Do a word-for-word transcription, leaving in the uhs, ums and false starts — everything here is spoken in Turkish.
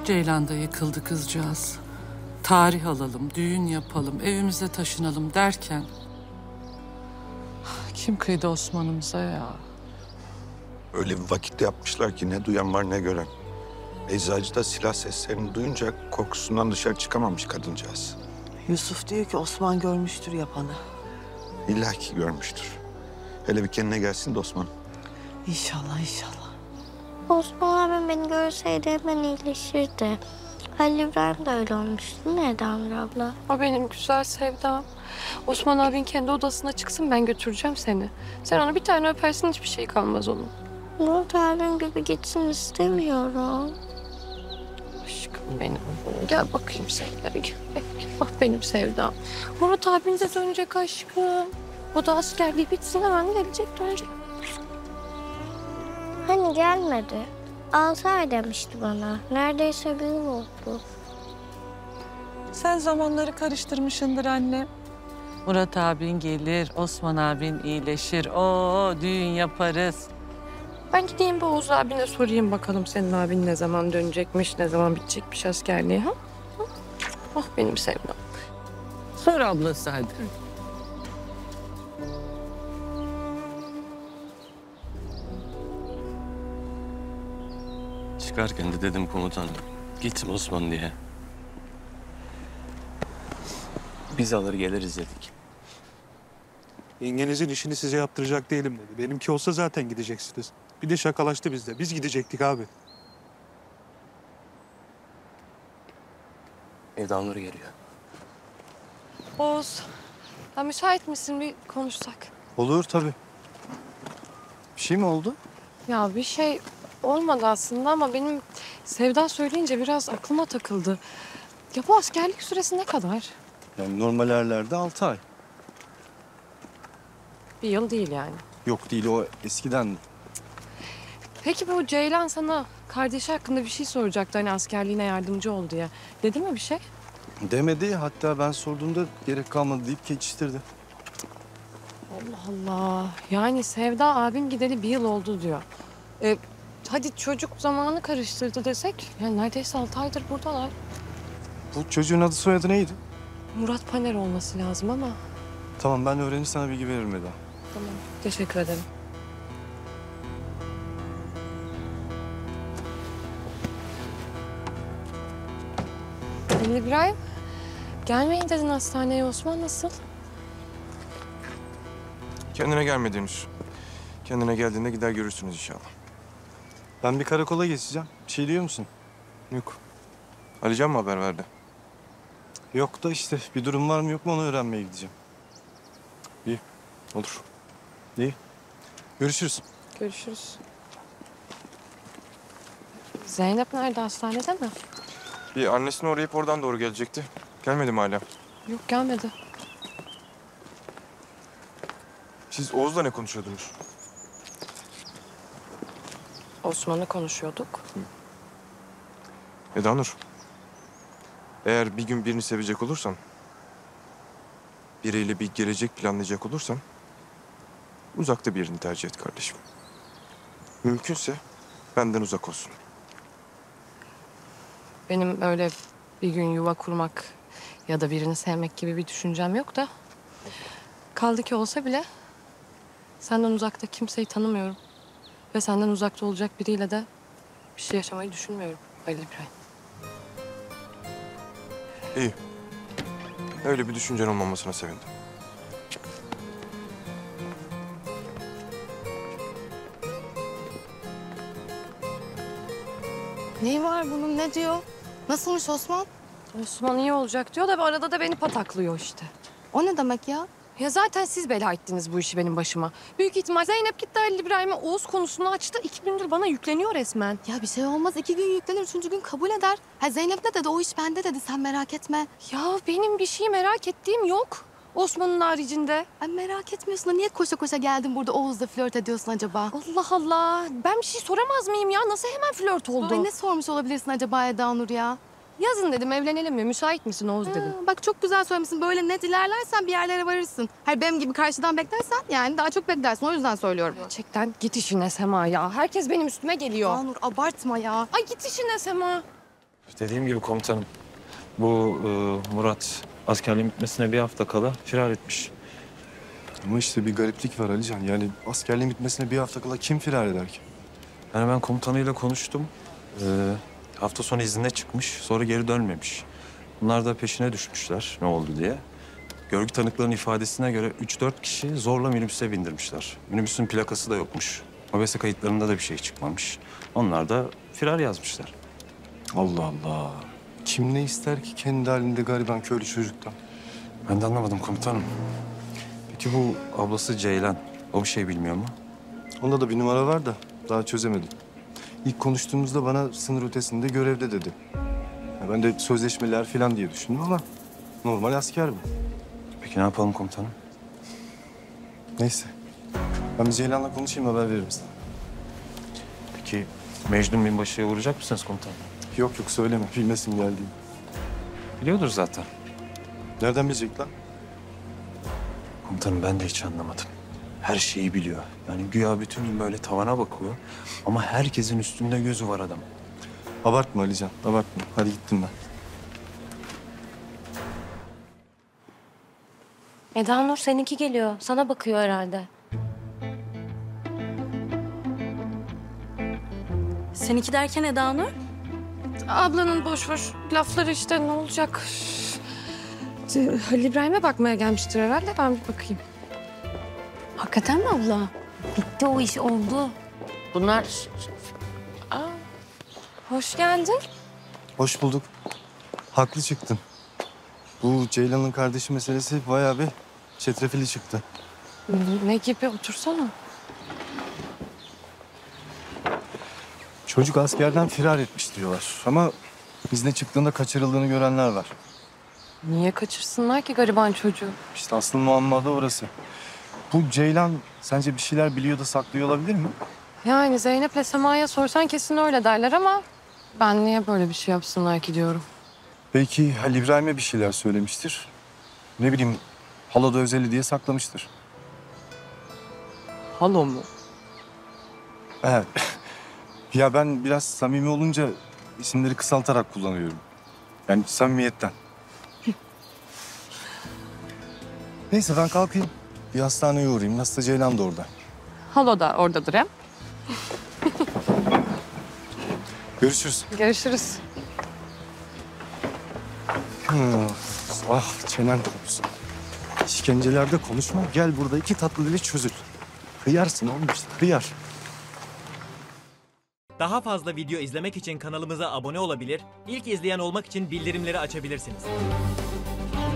Ceylan da yıkıldı kızcağız. Tarih alalım, düğün yapalım, evimize taşınalım derken... Kim kıydı Osman'ımıza ya? Öyle bir vakitte yapmışlar ki ne duyan var ne gören. Eczacı da silah seslerini duyunca korkusundan dışarı çıkamamış kadıncağız. Yusuf diyor ki Osman görmüştür yapanı. İlla ki görmüştür. Hele bir kendine gelsin de Osman. İnşallah inşallah. Osman abim beni görseydi hemen iyileşirdi. Ali İbrahim de öyle olmuştu. Neden Amir abla? O benim güzel sevdam. Osman abin kendi odasına çıksın, ben götüreceğim seni. Sen onu bir tane öpersin, hiçbir şey kalmaz onun. Murat abim gibi gitsin istemiyorum. Aşkım benim. Gel bakayım sen. Gel, gel, gel. Bak benim sevdam. Murat abin de dönecek aşkım. O da askerliği bitsin, hemen gelecek, dönecek. Hani gelmedi. Altı ay demişti bana. Neredeyse bir yıl oldu. Sen zamanları karıştırmışsındır anne. Murat abin gelir, Osman abin iyileşir. Oo, düğün yaparız. Ben gideyim bu Oğuz abine sorayım bakalım senin abin ne zaman dönecekmiş, ne zaman bitecekmiş askerliği, ha? Ah benim sevdam. Sor ablası hadi. Çıkarken de dedim komutanım, git Osman diye. Biz alır geliriz dedik. Yengenizin işini size yaptıracak değilim dedi. Benimki olsa zaten gideceksiniz. Bir de şakalaştı bizde. Biz gidecektik abi. Evde Nur geliyor. Oğuz, ya müsait misin, bir konuşsak? Olur tabii. Bir şey mi oldu? Ya bir şey olmadı aslında ama benim Sevda söyleyince biraz aklıma takıldı. Ya bu askerlik süresi ne kadar? Yani normal erlerde altı ay. Bir yıl değil yani. Yok değil, o eskiden. Peki bu Ceylan sana kardeşi hakkında bir şey soracaktı, hani askerliğine yardımcı ol diye. Dedi mi bir şey? Demedi, hatta ben sorduğumda gerek kalmadı deyip geçiştirdi. Allah Allah. Yani Sevda abin gideli bir yıl oldu diyor. Ee, hadi çocuk zamanı karıştırdı desek, yani neredeyse altı aydır buradalar. Bu çocuğun adı soyadı neydi? Murat Paner olması lazım ama. Tamam, ben öğrenir sana bilgi veririm Eda. Tamam, teşekkür ederim. Ali İbrahim, gelmeyin dedin hastaneye. Osman nasıl? Kendine gelmedi henüz. Kendine geldiğinde gider görürsünüz inşallah. Ben bir karakola geçeceğim. Bir şey diyor musun? Yok. Alican mı haber verdi? Yok da işte bir durum var mı yok mu onu öğrenmeye gideceğim. İyi. Olur. İyi. Görüşürüz. Görüşürüz. Zeynep nerede, hastanede mi? Bir annesini uğrayıp oradan doğru gelecekti. Gelmedi mi hala? Yok, gelmedi. Siz Oğuz'la ne konuşuyordunuz? Osman'ı konuşuyorduk. Eda Nur. Eğer bir gün birini sevecek olursan... biriyle bir gelecek planlayacak olursan... uzakta birini tercih et kardeşim. Mümkünse benden uzak olsun. Benim öyle bir gün yuva kurmak ya da birini sevmek gibi bir düşüncem yok da... kaldı ki olsa bile senden uzakta kimseyi tanımıyorum. Ve senden uzakta olacak biriyle de bir şey yaşamayı düşünmüyorum Ali İbrahim. İyi. Öyle bir düşüncen olmamasına sevindim. Neyi var bunun, ne diyor? Nasılmış Osman? Osman iyi olacak diyor da arada da beni pataklıyor işte. O ne demek ya? Ya zaten siz bela ettiniz bu işi benim başıma. Büyük ihtimal Zeynep gitti Ali İbrahim'e Oğuz konusunu açtı. İki gündür bana yükleniyor resmen. Ya bir şey olmaz, iki gün yüklenir, üçüncü gün kabul eder. Ha Zeynep ne dedi, o iş bende dedi, sen merak etme. Ya benim bir şey merak ettiğim yok. Osman'ın haricinde. Ay merak etmiyorsun da niye koşa koşa geldin burada Oğuz'la flört ediyorsun acaba? Allah Allah. Ben bir şey soramaz mıyım ya? Nasıl hemen flört oldu? Ay ne sormuş olabilirsin acaba Eda Nur ya? Yazın dedim, evlenelim mi? Müsait misin Oğuz dedim. Ha, bak çok güzel söylemişsin. Böyle net ilerlersen bir yerlere varırsın. Her benim gibi karşıdan beklersen yani daha çok beklersin. O yüzden söylüyorum. Gerçekten git işine Sema ya. Herkes benim üstüme geliyor. Eda Nur abartma ya. Ay git işine Sema. Dediğim gibi komutanım. Bu e, Murat askerliğin bitmesine bir hafta kala firar etmiş. Ama işte bir gariplik var Alican. Yani askerliğin bitmesine bir hafta kala kim firar eder ki? Yani ben komutanıyla konuştum. E, hafta sonu izine çıkmış, sonra geri dönmemiş. Bunlar da peşine düşmüşler ne oldu diye. Görgü tanıklarının ifadesine göre üç dört kişi zorla minibüse bindirmişler. Minibüsün plakası da yokmuş. Mobese kayıtlarında da bir şey çıkmamış. Onlar da firar yazmışlar. Allah Allah. Kim ne ister ki kendi halinde gariban köylü çocuktan? Ben de anlamadım komutanım. Peki bu ablası Ceylan, o bir şey bilmiyor mu? Onda da bir numara var da daha çözemedim. İlk konuştuğumuzda bana sınır ötesinde görevde dedi. Ya ben de sözleşmeler falan diye düşündüm ama normal asker bu. Peki ne yapalım komutanım? Neyse. Ben bir Ceylan'la konuşayım, haber veririm sana. Peki Mecnun binbaşıya vuracak mısınız komutanım? Yok yok söyleme, bilmesin geldiğini. Biliyordur zaten. Nereden bilecek lan? Komutanım ben de hiç anlamadım. Her şeyi biliyor. Yani güya bütün gün böyle tavana bakıyor. Ama herkesin üstünde gözü var adam. Abartma Alican, abartma. Hadi gittim ben. Eda Nur seninki geliyor. Sana bakıyor herhalde. Seninki derken Eda Nur? Ablanın boş boş lafları işte ne olacak? İşte Halil İbrahim'e bakmaya gelmiştir herhalde. Ben bir bakayım. Hakikaten mi abla? Bitti o iş oldu. Bunlar... Aa, hoş geldin. Hoş bulduk. Haklı çıktın. Bu Ceylan'ın kardeşi meselesi bayağı bir çetrefilli çıktı. Ne gibi? Otursana. Çocuk askerden firar etmiş diyorlar. Ama izne çıktığında kaçırıldığını görenler var. Niye kaçırsınlar ki gariban çocuğu? İşte asıl muamma da orası. Bu Ceylan sence bir şeyler biliyor da saklıyor olabilir mi? Yani Zeynep'le Sema'ya sorsan kesin öyle derler ama... ben niye böyle bir şey yapsınlar ki diyorum. Belki Halil İbrahim'e bir şeyler söylemiştir. Ne bileyim, haloda özeli diye saklamıştır. Halo mu? Evet. Ya ben biraz samimi olunca isimleri kısaltarak kullanıyorum. Yani samimiyetten. Neyse ben kalkayım. Bir hastaneye uğrayayım. Nasılsa Ceylan da orada. Halo da oradadır hem. Görüşürüz. Görüşürüz. Hmm. Ah çenen kopsun. İşkencelerde konuşma. Gel burada iki tatlı dili çözül. Kıyarsın oğlum işte kıyar. Daha fazla video izlemek için kanalımıza abone olabilir, ilk izleyen olmak için bildirimleri açabilirsiniz.